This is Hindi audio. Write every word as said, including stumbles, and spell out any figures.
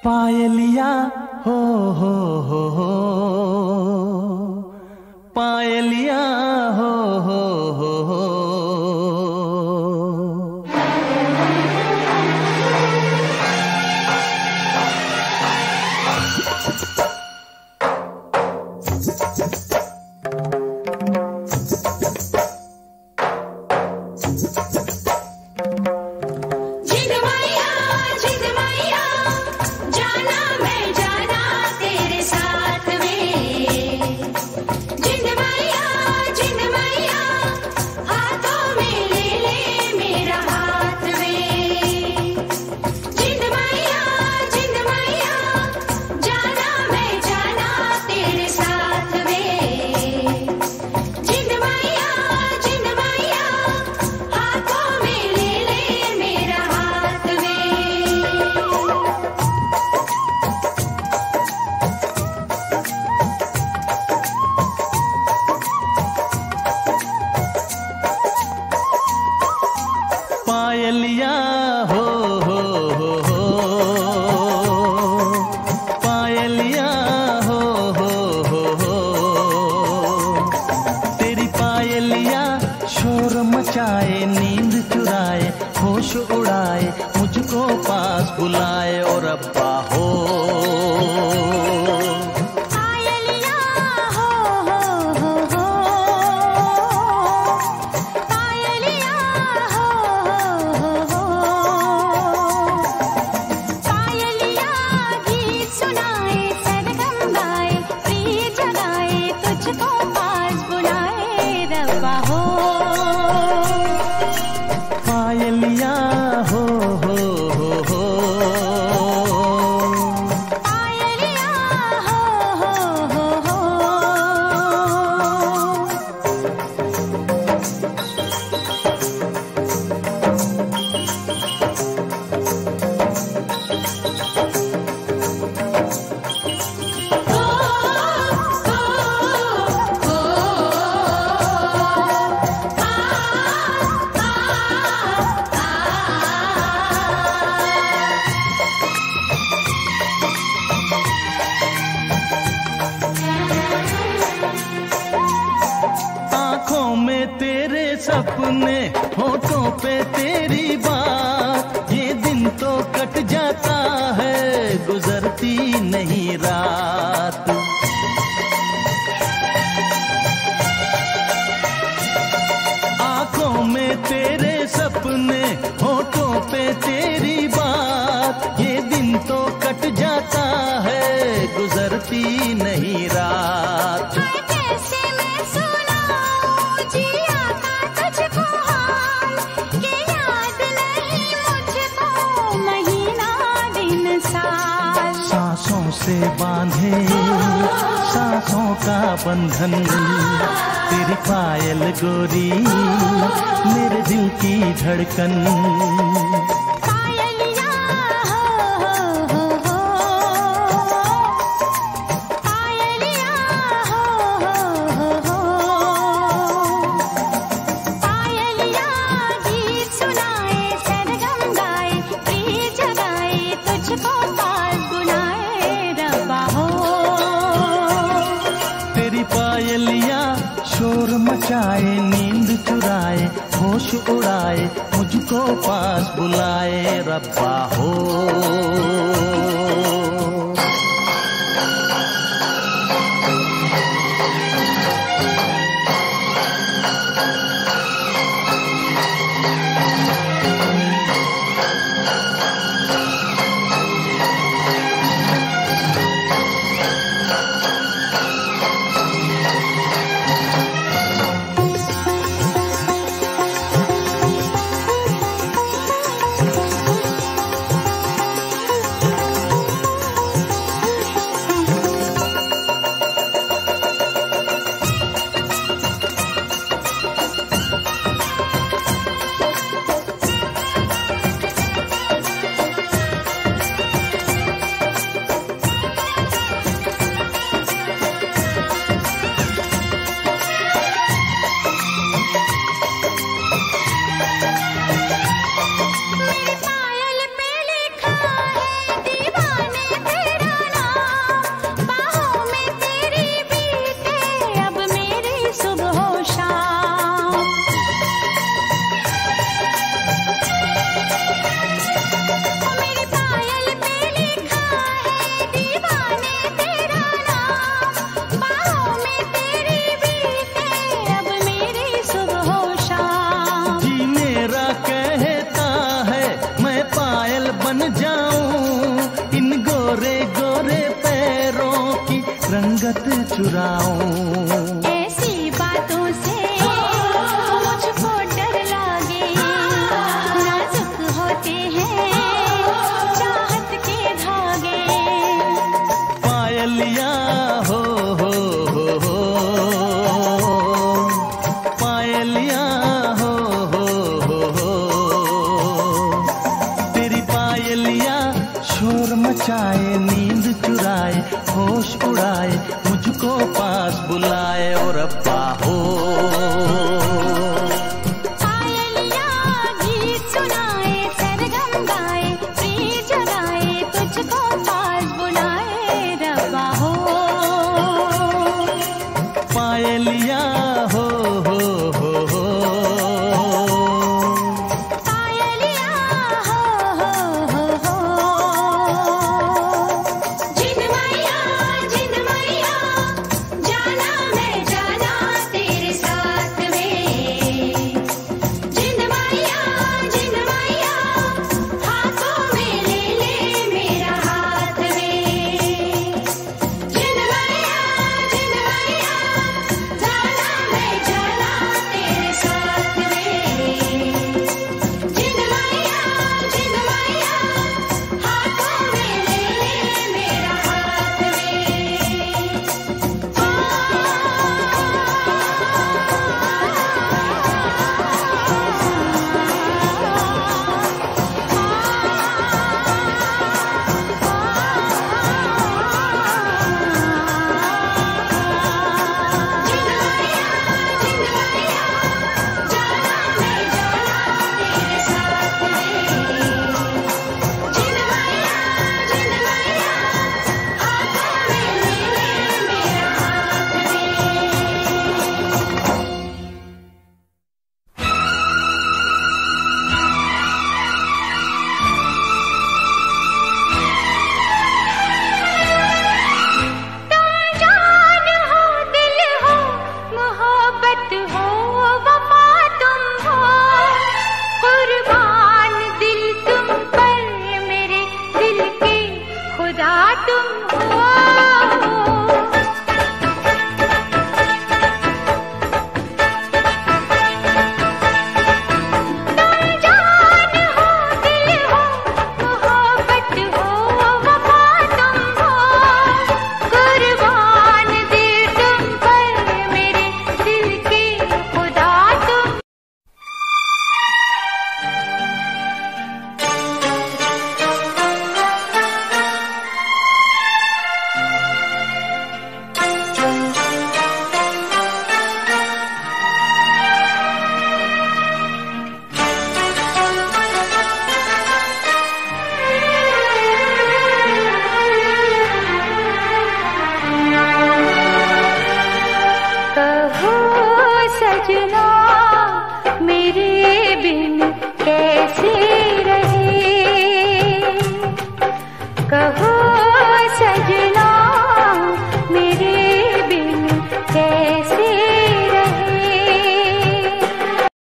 पायलिया हो हो हो हो, पायलिया हो हो हो हो। पायलिया हो हो हो हो, पायलिया हो हो हो हो। तेरी पायलिया शोर मचाए, नींद चुराए, होश उड़ाए, मुझको पास बुलाए और अब्बा हो। पायलिया हो हो हो हो, पायलिया हो हो हो हो। आँखों में तेरे सपने, होठों पे तेरी बात, ये दिन तो कट जाता है, गुजरती नहीं रात। आँखों में तेरे सपने, होठों पे तेरी बात, ये दिन तो कट जाता है, गुजरती नहीं रात। सांसों से बांधे सांसों का बंधन, तेरी पायल गोरी मेरे दिल की धड़कन। पायलिया हो हो हो हो, पायलिया हो हो हो हो। पायलिया गीत सुनाए, सरगम गाए, प्रीत जगाए, तुझको पास बुलाए रब्बा हो। तेरी पायलिया शोर मचाए, नींद चुराए, होश उड़ाए, मुझको पास बुलाए रब्बा हो। होश उड़ाए, मुझको